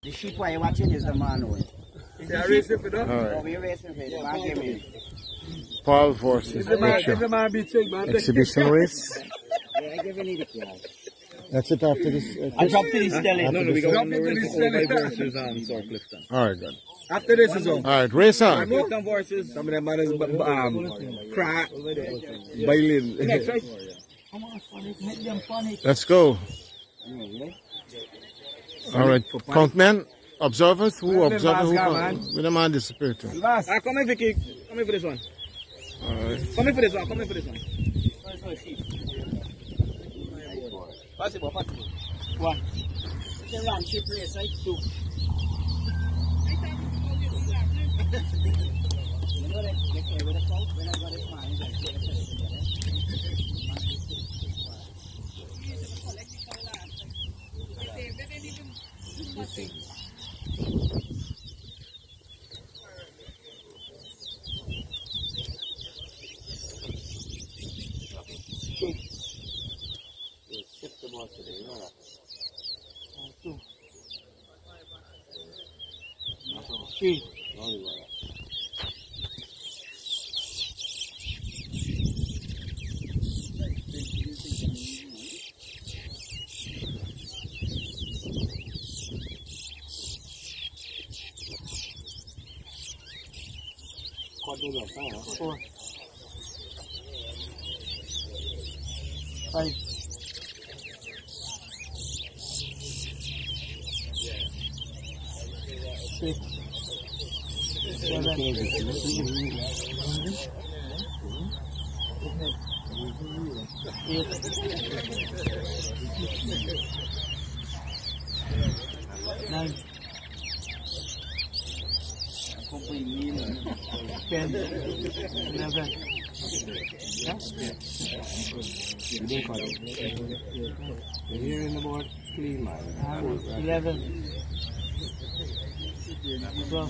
The sheep why you watching is the man one. They're racing for that? Oh, we're racing for it. The man give me. Paul versus exhibition race. Yeah, I give you the car. That's it after this. I dropped to the Stelling. No, we got one more race versus Sir Clifton. Alright, good. After this is on. Alright, race on. Clifton versus some of them man is crack, bailing. Next, right? Make them funny. Let's go. Alright, countmen, observers, who observe who the man disappeared to. Come in, Vicky. Come in for this one. Alright. Come in for this one. Come in for this one. Possible. One. It's a run sheep race, right? Two. You know that they play with the cow? When I got this man, he's like, three. Four. Five. Six. 7. 8. 9. 10. 11. Yeah? You're hearing about clean, man. 11. 12.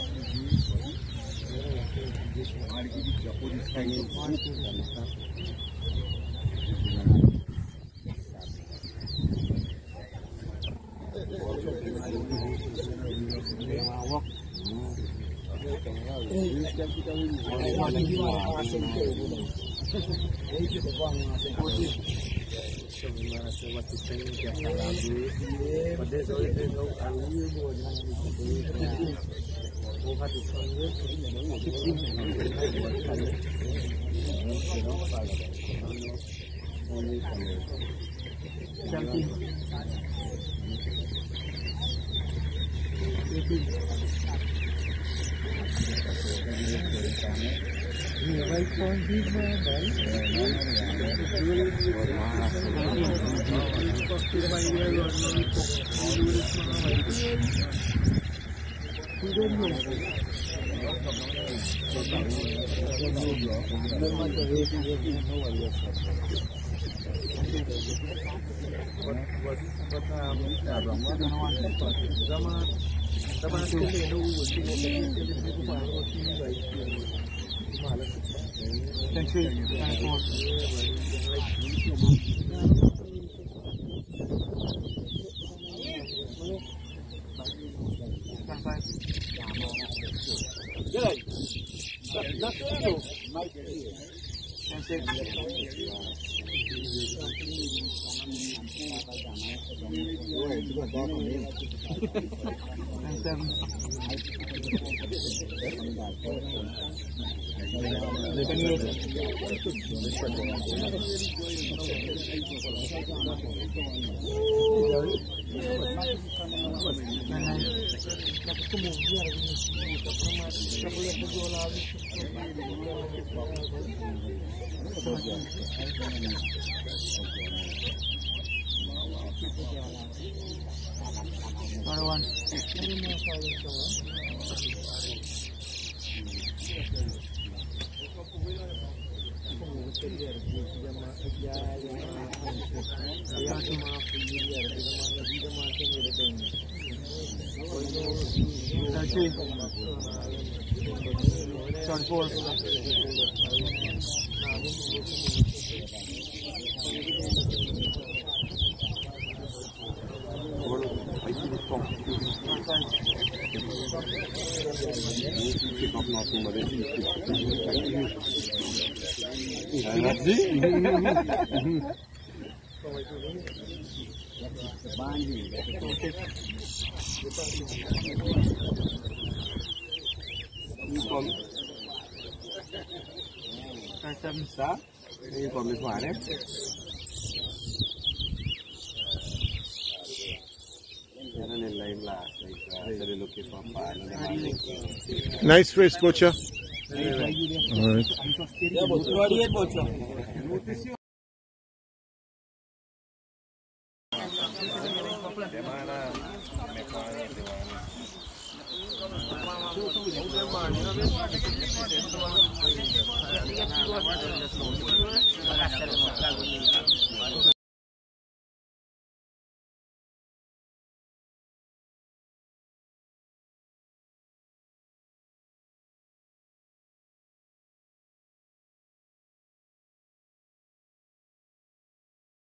4. Keep up not too much. Ini komis mana? Nice race, Butcher. All right.